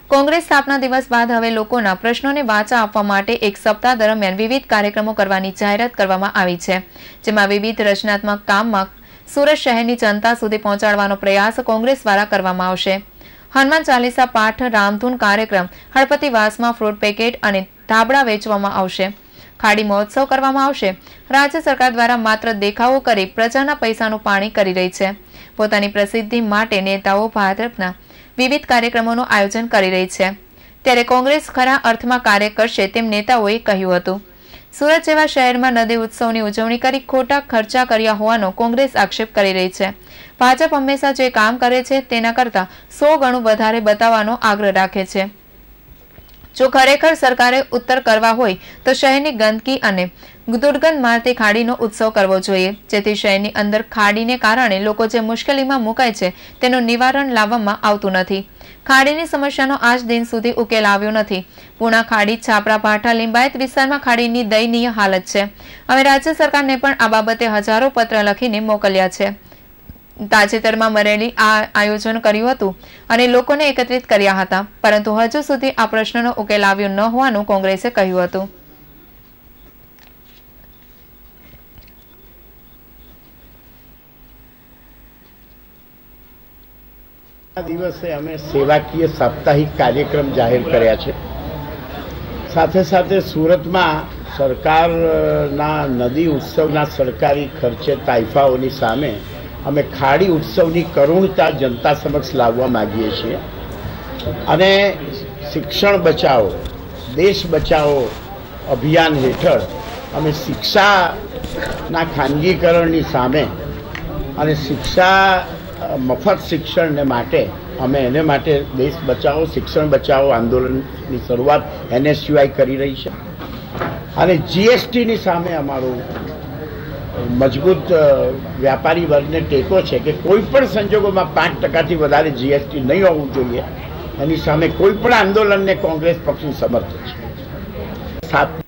કોંગ્રેસ સ્થાપના દિવસ બાદ હવે લોકોના પ્રશ્નોને વાચા આપવા માટે એક સપ્તાહ દરમિયાન વિવિધ કાર્યક્રમો કરવાની જાહેરાત કરવામાં આવી છે, જેમાં વિવિધ રચનાત્મક કામમાં સુરત શહેરની જનતા સુધી પહોંચાડવાનો પ્રયાસ કોંગ્રેસ દ્વારા કરવામાં આવશે। હનુમાન ચાલીસા પાઠ, રામધૂન કાર્યક્રમ, હળપતિવાસમાં ફ્રૂટ પેકેટ અને ધાબળા વેચવામાં આવશે। ખાડી મહોત્સવ કરવામાં આવશે। રાજ્ય સરકાર દ્વારા માત્ર દેખાવો કરી પ્રજાના પૈસાનું પાણી કરી રહી છે। પોતાની પ્રસિદ્ધિ માટે નેતાઓ ભાજપના વિવિધ કાર્યક્રમોનું આયોજન કરી રહી છે, ત્યારે કોંગ્રેસ ખરા અર્થમાં કાર્ય કરશે તેમ નેતાઓએ કહ્યું હતું। સુરત જેવા શહેરમાં નદી ઉત્સવની ઉજવણી કરી ખોટા ખર્ચા કર્યા હોવાનો કોંગ્રેસ આક્ષેપ કરી રહી છે। ભાજપ હંમેશા જે કામ કરે છે તેના કરતાં 100 ગણું વધારે બતાવવાનો આગ્રહ રાખે છે। જો ખરેખર સરકારે ઉત્તર કરવા હોય તો શહેરની ગંદકી અને દુર્ગંધ મારતી ખાડીનો ઉત્સવ કરવો જોઈએ, જેથી શહેરની અંદર ખાડીને કારણે લોકો જે મુશ્કેલીમાં મુકાય છે તેનું નિવારણ લાવવામાં આવતું નથી। ખાડીની સમસ્યાનો આજ દિન સુધી ઉકેલ આવ્યો નથી। પૂર્ણા ખાડી, છાપરા, ભાઠા, લિંબાયત વિસ્તારમાં ખાડીની દયનીય હાલત છે। અમે રાજ્ય સરકારને પણ આ બાબતે હજારો પત્ર લખીને મોકલ્યા છે। તાજેતરમાં મરેલી આ આયોજન કર્યું હતું અને લોકોને એકત્રિત કર્યા હતા, પરંતુ હજુ સુધી આ પ્રશ્નનો ઉકેલ આવ્યો ન હોવાનું કોંગ્રેસે કહ્યું હતું। દિવસે અમે સેવાકીય સાપ્તાહિક કાર્યક્રમ જાહેર કર્યા છે। સાથે સાથે સુરતમાં સરકારના નદી ઉત્સવના સરકારી ખર્ચે તાઇફાઓની સામે અમે ખાડી ઉત્સવની કરુણતા જનતા સમક્ષ લાવવા માંગીએ છીએ અને શિક્ષણ બચાવો દેશ બચાવો અભિયાન હેઠળ અમે શિક્ષાના ખાનગીકરણની સામે અને શિક્ષા મફત શિક્ષણને માટે અમે એને માટે દેશ બચાવો શિક્ષણ બચાવો આંદોલનની શરૂઆત NSUI કરી રહી છે અને GSTની સામે અમારું મજબૂત વ્યાપારી વર્ગને ટેકો છે કે કોઈ પણ સંજોગોમાં 5%થી વધારે GST નહીં હોવું જોઈએ। એની સામે કોઈ પણ આંદોલનને કોંગ્રેસ પક્ષનું સમર્થન છે।